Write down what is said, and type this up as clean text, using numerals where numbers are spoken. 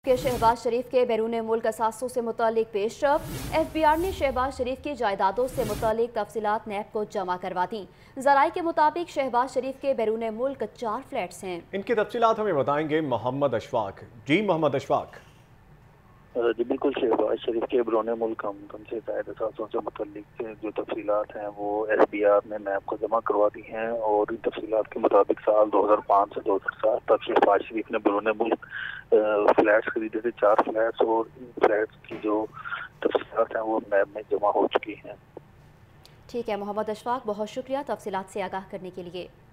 के शहबाज शरीफ के बैरून मुल्क असासों से मुतालिक पेशरफ। FBI ने शहबाज शरीफ की जायदादों से मुतालिक तफसीलात नैब को जमा करवा दी। ज़राए के मुताबिक शहबाज शरीफ के बैरून मुल्क 4 फ्लैट्स हैं। इनकी तफसीलात हमें बताएंगे मोहम्मद अशफाक। जी मोहम्मद अशफाक। जी बिल्कुल, शहबाज शरीफ के बैरून मुल्क आमदन से जायद असासों से मुतल्लिक जो तफसीलात हैं वो SBR ने नैब को जमा करवा दी हैं और इन तफसीलात के मुताबिक साल 2005 से 2007 तक शहबाज शरीफ ने बैरून मुल्क फ्लैट्स खरीदे थे, 4 फ्लैट्स, और इन फ्लैट्स की जो तफसीलात हैं वो नैब में जमा हो चुकी हैं। ठीक है मोहम्मद अशफाक, बहुत शुक्रिया तफसीलात से आगाह करने के लिए।